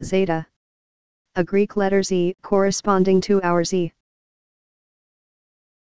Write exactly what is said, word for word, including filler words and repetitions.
Zeta. A Greek letter Z corresponding to our Z.